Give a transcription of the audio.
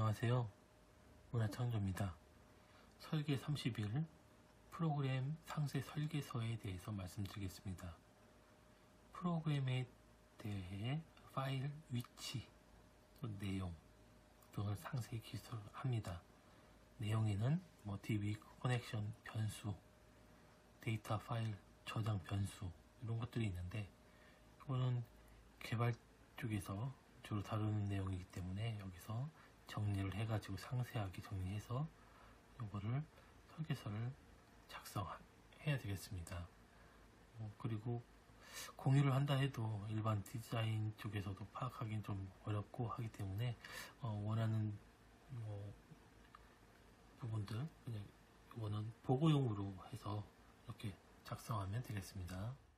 안녕하세요. 문화창조입니다. 설계 30일 프로그램 상세 설계서에 대해서 말씀드리겠습니다. 프로그램에 대해 파일 위치, 내용 등을 상세히 기술합니다. 내용에는 DB 커넥션 변수, 데이터 파일 저장 변수 이런 것들이 있는데, 이거는 개발 쪽에서 주로 다루는 내용이기 때문에 여기서 정리를 해가지고 상세하게 정리해서 이거를 설계서를 작성해야 되겠습니다. 그리고 공유를 한다 해도 일반 디자인 쪽에서도 파악하기는 좀 어렵고 하기 때문에 원하는 부분들 그냥 이거는 보고용으로 해서 이렇게 작성하면 되겠습니다.